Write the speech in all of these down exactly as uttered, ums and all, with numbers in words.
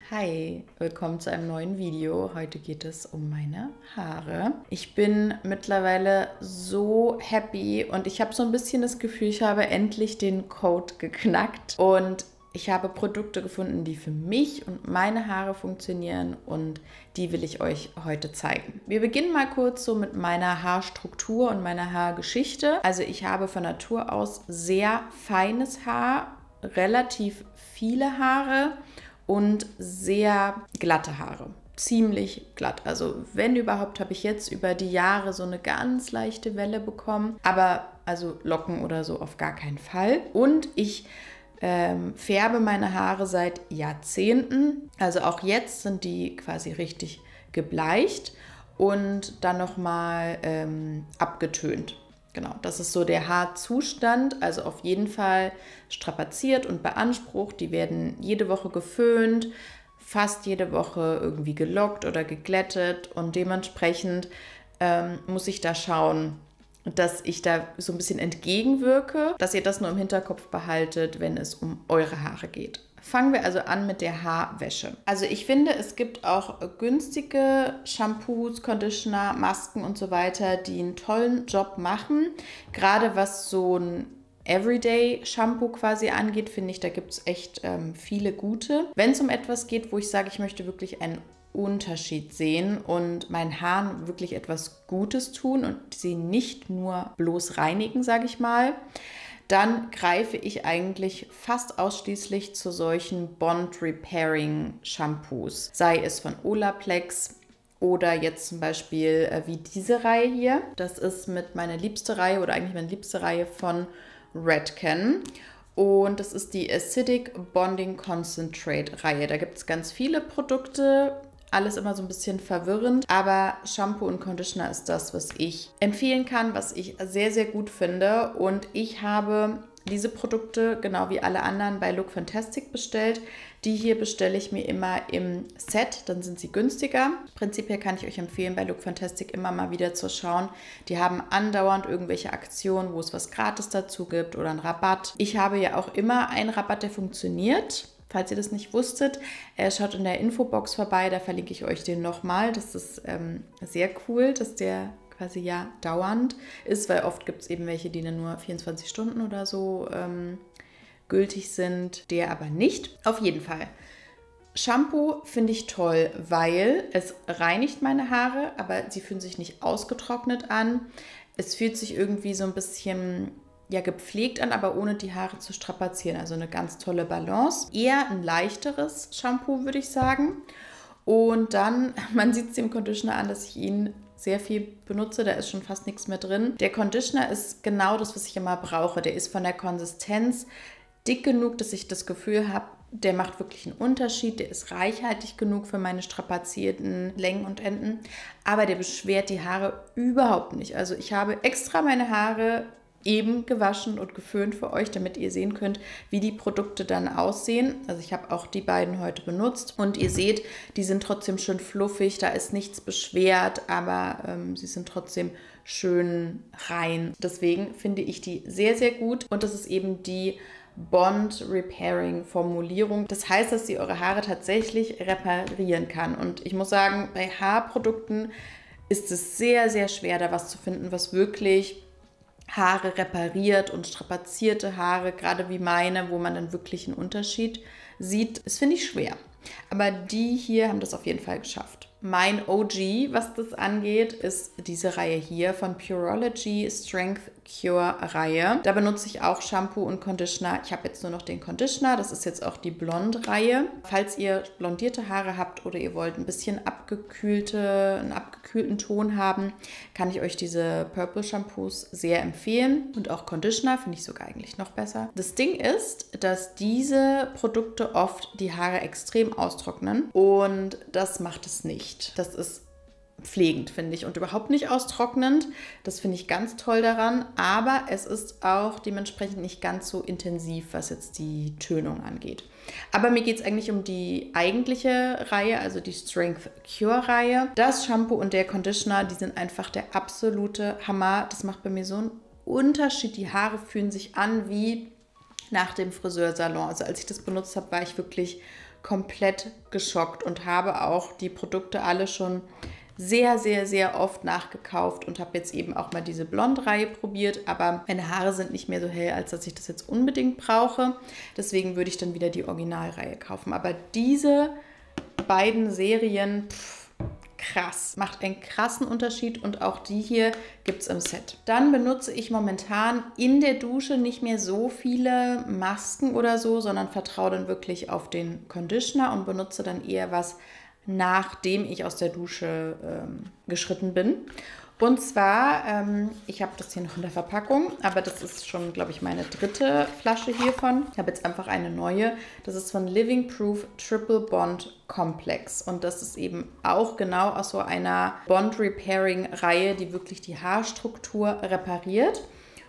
Hi, willkommen zu einem neuen Video. Heute geht es um meine Haare. Ich bin mittlerweile so happy und ich habe so ein bisschen das Gefühl, ich habe endlich den Code geknackt und ich habe Produkte gefunden, die für mich und meine Haare funktionieren und die will ich euch heute zeigen. Wir beginnen mal kurz so mit meiner Haarstruktur und meiner Haargeschichte. Also ich habe von Natur aus sehr feines Haar, relativ viele Haare und sehr glatte Haare. Ziemlich glatt. Also wenn überhaupt, habe ich jetzt über die Jahre so eine ganz leichte Welle bekommen. Aber also Locken oder so auf gar keinen Fall. Und ich ähm, färbe meine Haare seit Jahrzehnten. Also auch jetzt sind die quasi richtig gebleicht und dann nochmal ähm, abgetönt. Genau, das ist so der Haarzustand, also auf jeden Fall strapaziert und beansprucht. Die werden jede Woche geföhnt, fast jede Woche irgendwie gelockt oder geglättet und dementsprechend ähm, muss ich da schauen, dass ich da so ein bisschen entgegenwirke, dass ihr das nur im Hinterkopf behaltet, wenn es um eure Haare geht. Fangen wir also an mit der Haarwäsche. Also ich finde, es gibt auch günstige Shampoos, Conditioner, Masken und so weiter, die einen tollen Job machen. Gerade was so ein Everyday-Shampoo quasi angeht, finde ich, da gibt es echt ähm, viele gute. Wenn es um etwas geht, wo ich sage, ich möchte wirklich einen Unterschied sehen und meinen Haaren wirklich etwas Gutes tun und sie nicht nur bloß reinigen, sage ich mal, dann greife ich eigentlich fast ausschließlich zu solchen Bond-Repairing-Shampoos. Sei es von Olaplex oder jetzt zum Beispiel äh, wie diese Reihe hier. Das ist mit meiner liebste Reihe oder eigentlich meine liebste Reihe von Redken. Und das ist die Acidic Bonding Concentrate Reihe. Da gibt es ganz viele Produkte. Alles immer so ein bisschen verwirrend, aber Shampoo und Conditioner ist das, was ich empfehlen kann, was ich sehr, sehr gut finde. Und ich habe diese Produkte, genau wie alle anderen, bei Look Fantastic bestellt. Die hier bestelle ich mir immer im Set, dann sind sie günstiger. Prinzipiell kann ich euch empfehlen, bei Look Fantastic immer mal wieder zu schauen. Die haben andauernd irgendwelche Aktionen, wo es was gratis dazu gibt oder einen Rabatt. Ich habe ja auch immer einen Rabatt, der funktioniert. Falls ihr das nicht wusstet, äh, schaut in der Infobox vorbei, da verlinke ich euch den nochmal. Das ist ähm, sehr cool, dass der quasi ja dauernd ist, weil oft gibt es eben welche, die dann nur vierundzwanzig Stunden oder so ähm, gültig sind, der aber nicht. Auf jeden Fall. Shampoo finde ich toll, weil es reinigt meine Haare, aber sie fühlen sich nicht ausgetrocknet an. Es fühlt sich irgendwie so ein bisschen ja gepflegt an, aber ohne die Haare zu strapazieren. Also eine ganz tolle Balance. Eher ein leichteres Shampoo, würde ich sagen. Und dann, man sieht es dem Conditioner an, dass ich ihn sehr viel benutze. Da ist schon fast nichts mehr drin. Der Conditioner ist genau das, was ich immer brauche. Der ist von der Konsistenz dick genug, dass ich das Gefühl habe, der macht wirklich einen Unterschied. Der ist reichhaltig genug für meine strapazierten Längen und Enden. Aber der beschwert die Haare überhaupt nicht. Also ich habe extra meine Haare eben gewaschen und geföhnt für euch, damit ihr sehen könnt, wie die Produkte dann aussehen. Also ich habe auch die beiden heute benutzt und ihr seht, die sind trotzdem schön fluffig, da ist nichts beschwert, aber ähm, sie sind trotzdem schön rein. Deswegen finde ich die sehr, sehr gut und das ist eben die Bond Repairing Formulierung. Das heißt, dass sie eure Haare tatsächlich reparieren kann und ich muss sagen, bei Haarprodukten ist es sehr, sehr schwer, da was zu finden, was wirklich Haare repariert und strapazierte Haare, gerade wie meine, wo man dann wirklich einen Unterschied sieht. Das finde ich schwer. Aber die hier haben das auf jeden Fall geschafft. Mein O G, was das angeht, ist diese Reihe hier von Pureology Strength Cure Reihe. Da benutze ich auch Shampoo und Conditioner. Ich habe jetzt nur noch den Conditioner. Das ist jetzt auch die Blond-Reihe. Falls ihr blondierte Haare habt oder ihr wollt ein bisschen abgekühlte, einen abgekühlten Ton haben, kann ich euch diese Purple Shampoos sehr empfehlen. Und auch Conditioner finde ich sogar eigentlich noch besser. Das Ding ist, dass diese Produkte oft die Haare extrem austrocknen und das macht es nicht. Das ist pflegend, finde ich, und überhaupt nicht austrocknend. Das finde ich ganz toll daran, aber es ist auch dementsprechend nicht ganz so intensiv, was jetzt die Tönung angeht. Aber mir geht es eigentlich um die eigentliche Reihe, also die Strength Cure Reihe. Das Shampoo und der Conditioner, die sind einfach der absolute Hammer. Das macht bei mir so einen Unterschied. Die Haare fühlen sich an wie nach dem Friseursalon. Also als ich das benutzt habe, war ich wirklich komplett geschockt und habe auch die Produkte alle schon sehr, sehr, sehr oft nachgekauft und habe jetzt eben auch mal diese Blond-Reihe probiert, aber meine Haare sind nicht mehr so hell, als dass ich das jetzt unbedingt brauche. Deswegen würde ich dann wieder die Originalreihe kaufen. Aber diese beiden Serien, pff, krass, macht einen krassen Unterschied und auch die hier gibt es im Set. Dann benutze ich momentan in der Dusche nicht mehr so viele Masken oder so, sondern vertraue dann wirklich auf den Conditioner und benutze dann eher was, nachdem ich aus der Dusche ähm, geschritten bin. Und zwar, ähm, ich habe das hier noch in der Verpackung, aber das ist schon, glaube ich, meine dritte Flasche hiervon. Ich habe jetzt einfach eine neue. Das ist von Living Proof Triple Bond Complex. Und das ist eben auch genau aus so einer Bond Repairing Reihe, die wirklich die Haarstruktur repariert.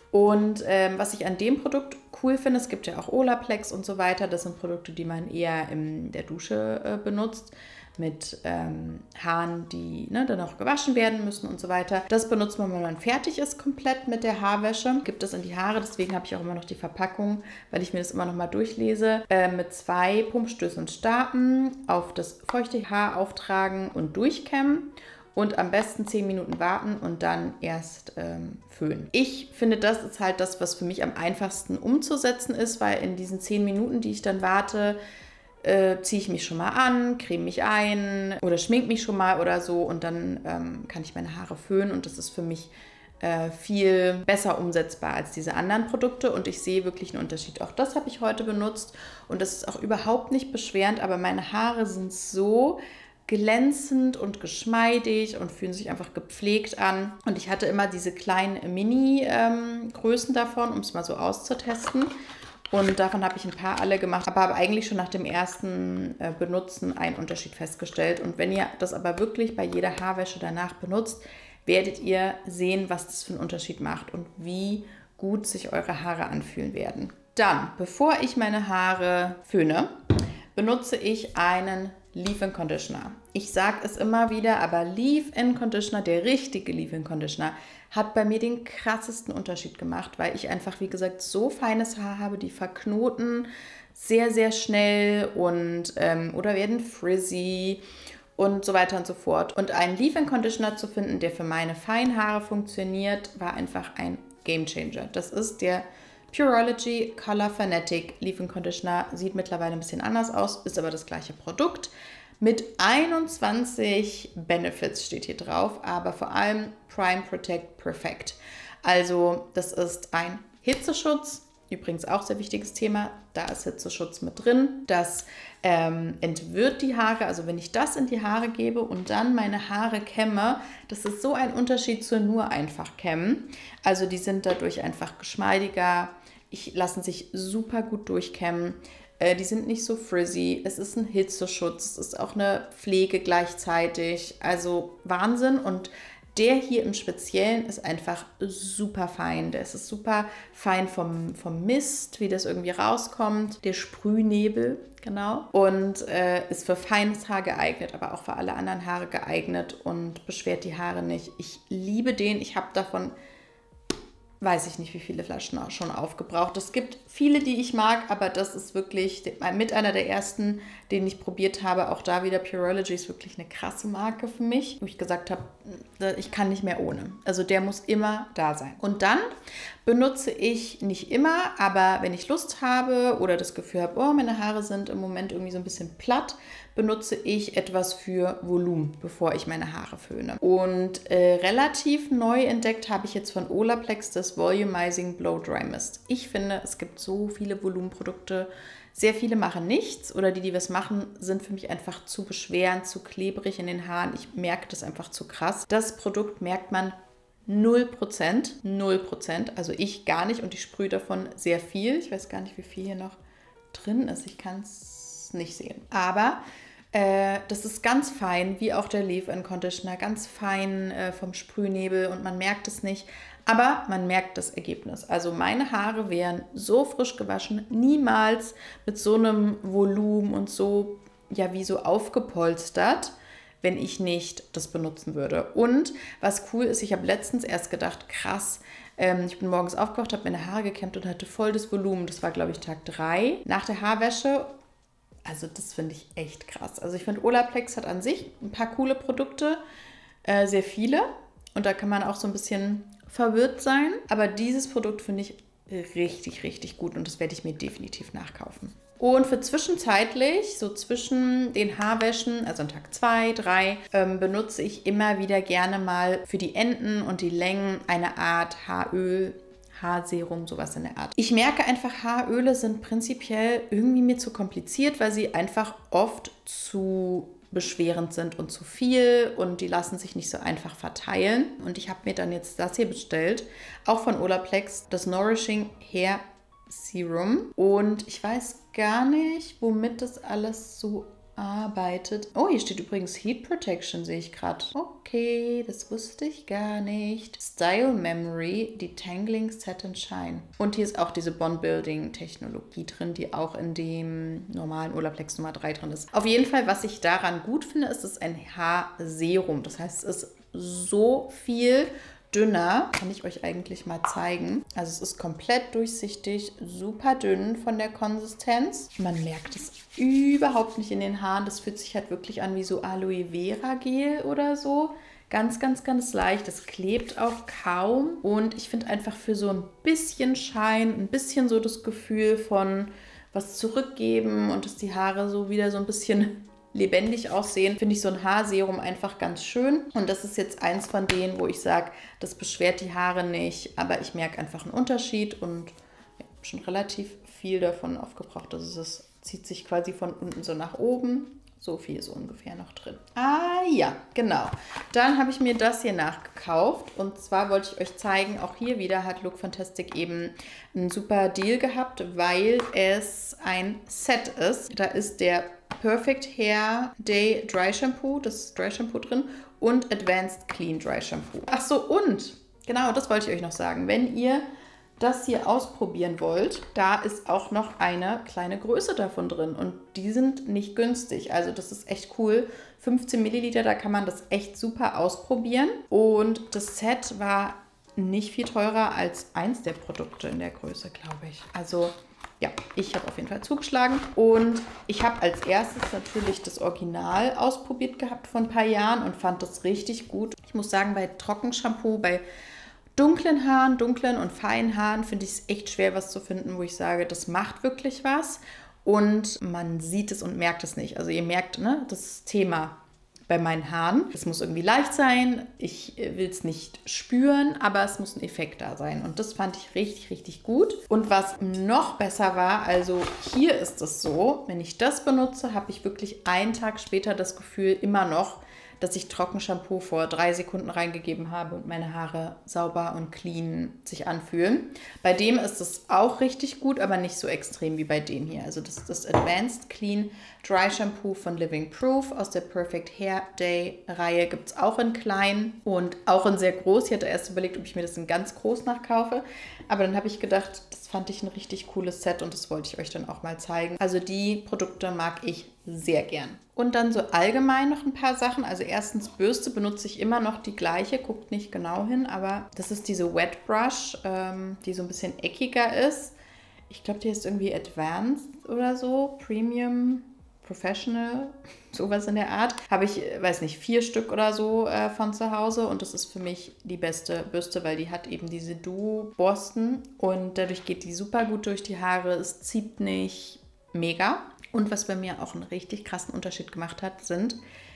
Und ähm, was ich an dem Produkt cool finde, es gibt ja auch Olaplex und so weiter. Das sind Produkte, die man eher in der Dusche äh, benutzt. Mit ähm, Haaren, die ne, dann auch gewaschen werden müssen und so weiter. Das benutzt man, wenn man fertig ist, komplett mit der Haarwäsche. Gibt es in die Haare, deswegen habe ich auch immer noch die Verpackung, weil ich mir das immer noch mal durchlese. Äh, mit zwei Pumpstößen starten, auf das feuchte Haar auftragen und durchkämmen. Und am besten zehn Minuten warten und dann erst ähm, föhnen. Ich finde, das ist halt das, was für mich am einfachsten umzusetzen ist, weil in diesen zehn Minuten, die ich dann warte, Äh, ziehe ich mich schon mal an, creme mich ein oder schmink mich schon mal oder so und dann ähm, kann ich meine Haare föhnen und das ist für mich äh, viel besser umsetzbar als diese anderen Produkte und ich sehe wirklich einen Unterschied. Auch das habe ich heute benutzt und das ist auch überhaupt nicht beschwerend, aber meine Haare sind so glänzend und geschmeidig und fühlen sich einfach gepflegt an. Und ich hatte immer diese kleinen Mini-Größen ähm, davon, um es mal so auszutesten. Und davon habe ich ein paar alle gemacht, aber habe eigentlich schon nach dem ersten äh, Benutzen einen Unterschied festgestellt. Und wenn ihr das aber wirklich bei jeder Haarwäsche danach benutzt, werdet ihr sehen, was das für einen Unterschied macht und wie gut sich eure Haare anfühlen werden. Dann, bevor ich meine Haare föhne, benutze ich einen Leave-In-Conditioner. Ich sage es immer wieder, aber Leave-In-Conditioner, der richtige Leave-In-Conditioner, hat bei mir den krassesten Unterschied gemacht, weil ich einfach, wie gesagt, so feines Haar habe, die verknoten sehr, sehr schnell und ähm, oder werden frizzy und so weiter und so fort. Und einen Leave-In-Conditioner zu finden, der für meine feinen Haare funktioniert, war einfach ein Gamechanger. Das ist der Pureology Color Fanatic Leave-In Conditioner. Sieht mittlerweile ein bisschen anders aus, ist aber das gleiche Produkt. Mit einundzwanzig Benefits steht hier drauf, aber vor allem Prime Protect Perfect. Also das ist ein Hitzeschutz, übrigens auch sehr wichtiges Thema, da ist Hitzeschutz mit drin. Das ähm, entwirrt die Haare, also wenn ich das in die Haare gebe und dann meine Haare kämme, das ist so ein Unterschied zu nur einfach kämmen. Also die sind dadurch einfach geschmeidiger, ich, lassen sich super gut durchkämmen. Die sind nicht so frizzy, es ist ein Hitzeschutz, es ist auch eine Pflege gleichzeitig, also Wahnsinn. Und der hier im Speziellen ist einfach super fein. Der ist super fein vom, vom Mist, wie das irgendwie rauskommt, der Sprühnebel, genau. Und äh, ist für feines Haar geeignet, aber auch für alle anderen Haare geeignet und beschwert die Haare nicht. Ich liebe den, ich habe davon weiß ich nicht, wie viele Flaschen auch schon aufgebraucht. Es gibt viele, die ich mag, aber das ist wirklich mit einer der ersten, den ich probiert habe. Auch da wieder Pureology ist wirklich eine krasse Marke für mich, wo ich gesagt habe, ich kann nicht mehr ohne. Also der muss immer da sein. Und dann benutze ich nicht immer, aber wenn ich Lust habe oder das Gefühl habe, oh, meine Haare sind im Moment irgendwie so ein bisschen platt, benutze ich etwas für Volumen, bevor ich meine Haare föhne. Und äh, relativ neu entdeckt habe ich jetzt von Olaplex das Volumizing Blow Dry Mist. Ich finde, es gibt so viele Volumenprodukte. Sehr viele machen nichts oder die, die was machen, sind für mich einfach zu beschwerend, zu klebrig in den Haaren. Ich merke das einfach zu krass. Das Produkt merkt man null Prozent. null Prozent. Also ich gar nicht und ich sprühe davon sehr viel. Ich weiß gar nicht, wie viel hier noch drin ist. Ich kann es nicht sehen. Aber Äh, das ist ganz fein, wie auch der Leave-In-Conditioner, ganz fein äh, vom Sprühnebel und man merkt es nicht, aber man merkt das Ergebnis. Also meine Haare wären so frisch gewaschen, niemals mit so einem Volumen und so, ja, wie so aufgepolstert, wenn ich nicht das benutzen würde. Und was cool ist, ich habe letztens erst gedacht, krass, ähm, ich bin morgens aufgewacht, habe meine Haare gekämmt und hatte voll das Volumen. Das war, glaube ich, Tag drei nach der Haarwäsche. Also das finde ich echt krass. Also ich finde, Olaplex hat an sich ein paar coole Produkte, äh, sehr viele. Und da kann man auch so ein bisschen verwirrt sein. Aber dieses Produkt finde ich richtig, richtig gut und das werde ich mir definitiv nachkaufen. Und für zwischenzeitlich, so zwischen den Haarwäschen, also an Tag zwei, drei, ähm, benutze ich immer wieder gerne mal für die Enden und die Längen eine Art Haaröl, Haarserum, sowas in der Art. Ich merke einfach, Haaröle sind prinzipiell irgendwie mir zu kompliziert, weil sie einfach oft zu beschwerend sind und zu viel und die lassen sich nicht so einfach verteilen. Und ich habe mir dann jetzt das hier bestellt, auch von Olaplex, das Nourishing Hair Serum. Und ich weiß gar nicht, womit das alles so arbeitet. Oh, hier steht übrigens Heat Protection, sehe ich gerade. Okay, das wusste ich gar nicht. Style Memory, Detangling Set and Shine. Und hier ist auch diese Bond-Building-Technologie drin, die auch in dem normalen Olaplex Nummer drei drin ist. Auf jeden Fall, was ich daran gut finde, ist es ein Haarserum. Das heißt, es ist so viel dünner, kann ich euch eigentlich mal zeigen. Also es ist komplett durchsichtig, super dünn von der Konsistenz. Man merkt es überhaupt nicht in den Haaren. Das fühlt sich halt wirklich an wie so Aloe Vera Gel oder so. Ganz, ganz, ganz leicht. Das klebt auch kaum. Und ich finde einfach für so ein bisschen Schein, ein bisschen so das Gefühl von was zurückgeben und dass die Haare so wieder so ein bisschen lebendig aussehen, finde ich so ein Haarserum einfach ganz schön. Und das ist jetzt eins von denen, wo ich sage, das beschwert die Haare nicht, aber ich merke einfach einen Unterschied und ja, schon relativ viel davon aufgebraucht. Also es zieht sich quasi von unten so nach oben. So viel ist ungefähr noch drin. Ah ja, genau. Dann habe ich mir das hier nachgekauft. Und zwar wollte ich euch zeigen, auch hier wieder hat Look Fantastic eben einen super Deal gehabt, weil es ein Set ist. Da ist der Perfect Hair Day Dry Shampoo, das Dry Shampoo drin, und Advanced Clean Dry Shampoo. Ach so, und genau, das wollte ich euch noch sagen. Wenn ihr das hier ausprobieren wollt, da ist auch noch eine kleine Größe davon drin und die sind nicht günstig. Also das ist echt cool. fünfzehn Milliliter, da kann man das echt super ausprobieren. Und das Set war nicht viel teurer als eins der Produkte in der Größe, glaube ich. Also ja, ich habe auf jeden Fall zugeschlagen. Und ich habe als erstes natürlich das Original ausprobiert gehabt vor ein paar Jahren und fand das richtig gut. Ich muss sagen, bei Trockenshampoo, bei dunklen Haaren, dunklen und feinen Haaren finde ich es echt schwer, was zu finden, wo ich sage, das macht wirklich was und man sieht es und merkt es nicht. Also ihr merkt, ne, das Thema bei meinen Haaren. Es muss irgendwie leicht sein, ich will es nicht spüren, aber es muss ein Effekt da sein und das fand ich richtig, richtig gut. Und was noch besser war, also hier ist es so, wenn ich das benutze, habe ich wirklich einen Tag später das Gefühl immer noch, dass ich Trockenshampoo vor drei Sekunden reingegeben habe und meine Haare sauber und clean sich anfühlen. Bei dem ist es auch richtig gut, aber nicht so extrem wie bei dem hier. Also das ist das Advanced Clean Dry Shampoo von Living Proof aus der Perfect Hair Day Reihe. Gibt es auch in klein und auch in sehr groß. Ich hatte erst überlegt, ob ich mir das in ganz groß nachkaufe. Aber dann habe ich gedacht, das fand ich ein richtig cooles Set und das wollte ich euch dann auch mal zeigen. Also die Produkte mag ich sehr gern. Und dann so allgemein noch ein paar Sachen. Also erstens, Bürste benutze ich immer noch die gleiche, guckt nicht genau hin, aber das ist diese Wet Brush, ähm, die so ein bisschen eckiger ist. Ich glaube, die ist irgendwie Advanced oder so, Premium, Professional, sowas in der Art. Habe ich, weiß nicht, vier Stück oder so äh, von zu Hause und das ist für mich die beste Bürste, weil die hat eben diese Duo-Borsten und dadurch geht die super gut durch die Haare, es zieht nicht, mega. Und was bei mir auch einen richtig krassen Unterschied gemacht hat, sind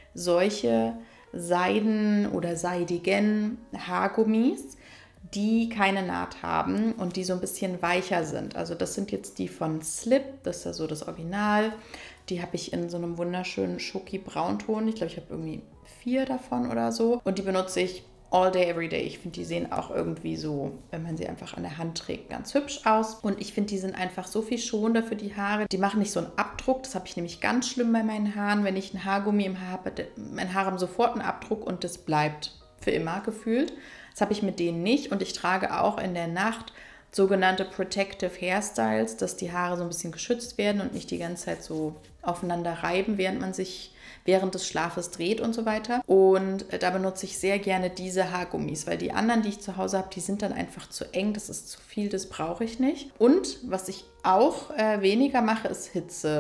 solche Seiden- oder seidigen Haargummis, die keine Naht haben und die so ein bisschen weicher sind. Also das sind jetzt die von Slip, das ist ja so das Original. Die habe ich in so einem wunderschönen Schoki-Braunton. Ich glaube, ich habe irgendwie vier davon oder so. Und die benutze ich all day, every day. Ich finde, die sehen auch irgendwie so, wenn man sie einfach an der Hand trägt, ganz hübsch aus. Und ich finde, die sind einfach so viel schonender für die Haare. Die machen nicht so einen Abdruck. Das habe ich nämlich ganz schlimm bei meinen Haaren. Wenn ich ein Haargummi im Haar habe, meine Haare haben sofort einen Abdruck und das bleibt für immer gefühlt. Das habe ich mit denen nicht. Und ich trage auch in der Nacht sogenannte Protective Hairstyles, dass die Haare so ein bisschen geschützt werden und nicht die ganze Zeit so aufeinander reiben, während man sich während des Schlafes dreht und so weiter. Und da benutze ich sehr gerne diese Haargummis, weil die anderen, die ich zu Hause habe, die sind dann einfach zu eng, das ist zu viel, das brauche ich nicht. Und was ich auch äh, weniger mache, ist Hitze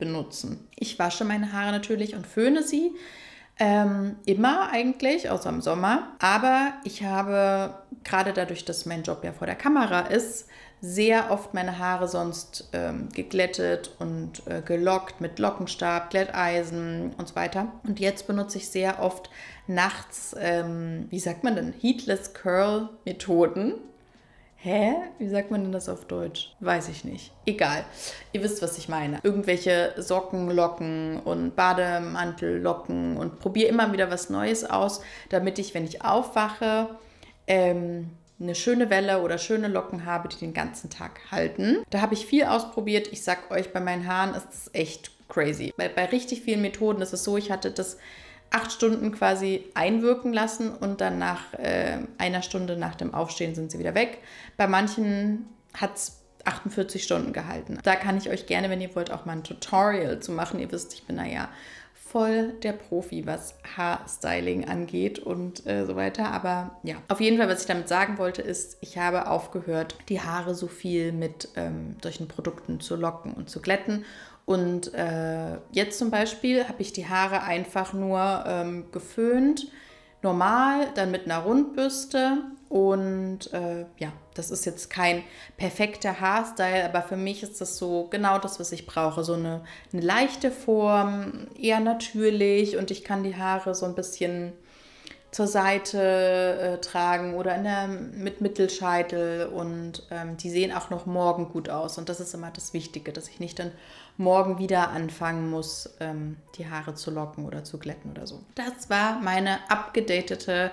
benutzen. Ich wasche meine Haare natürlich und föhne sie. Ähm, immer eigentlich, außer im Sommer. Aber ich habe, gerade dadurch, dass mein Job ja vor der Kamera ist, sehr oft meine Haare sonst ähm, geglättet und äh, gelockt mit Lockenstab, Glätteisen und so weiter. Und jetzt benutze ich sehr oft nachts, ähm, wie sagt man denn, Heatless Curl Methoden. Hä? Wie sagt man denn das auf Deutsch? Weiß ich nicht. Egal. Ihr wisst, was ich meine. Irgendwelche Sockenlocken und Bademantellocken und probiere immer wieder was Neues aus, damit ich, wenn ich aufwache, ähm, eine schöne Welle oder schöne Locken habe, die den ganzen Tag halten. Da habe ich viel ausprobiert. Ich sag euch, bei meinen Haaren ist es echt crazy. Bei, bei richtig vielen Methoden ist es so, ich hatte das acht Stunden quasi einwirken lassen und dann nach äh, einer Stunde nach dem Aufstehen sind sie wieder weg. Bei manchen hat es achtundvierzig Stunden gehalten. Da kann ich euch gerne, wenn ihr wollt, auch mal ein Tutorial zu machen. Ihr wisst, ich bin da ja voll der Profi, was Haarstyling angeht und äh, so weiter. Aber ja, auf jeden Fall, was ich damit sagen wollte, ist, ich habe aufgehört, die Haare so viel mit ähm, solchen Produkten zu locken und zu glätten. Und äh, jetzt zum Beispiel habe ich die Haare einfach nur ähm, geföhnt, normal, dann mit einer Rundbürste. Und äh, ja, das ist jetzt kein perfekter Haarstyle, aber für mich ist das so genau das, was ich brauche. So eine, eine leichte Form, eher natürlich, und ich kann die Haare so ein bisschen zur Seite äh, tragen oder in der, mit Mittelscheitel, und ähm, die sehen auch noch morgen gut aus. Und das ist immer das Wichtige, dass ich nicht dann morgen wieder anfangen muss, ähm, die Haare zu locken oder zu glätten oder so. Das war meine abgedatete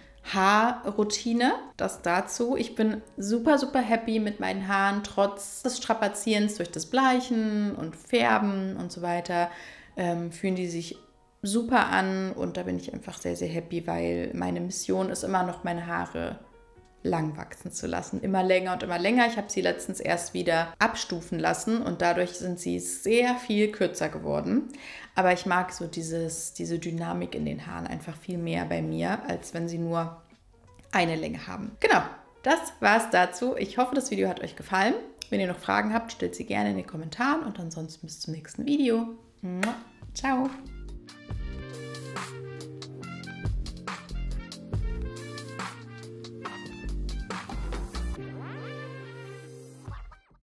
Haarroutine, das dazu. Ich bin super, super happy mit meinen Haaren, trotz des Strapazierens durch das Bleichen und Färben und so weiter, ähm, fühlen die sich super an, und da bin ich einfach sehr, sehr happy, weil meine Mission ist immer noch, meine Haare lang wachsen zu lassen. Immer länger und immer länger. Ich habe sie letztens erst wieder abstufen lassen und dadurch sind sie sehr viel kürzer geworden. Aber ich mag so dieses, diese Dynamik in den Haaren einfach viel mehr bei mir, als wenn sie nur eine Länge haben. Genau, das war's dazu. Ich hoffe, das Video hat euch gefallen. Wenn ihr noch Fragen habt, stellt sie gerne in den Kommentaren, und ansonsten bis zum nächsten Video. Ciao!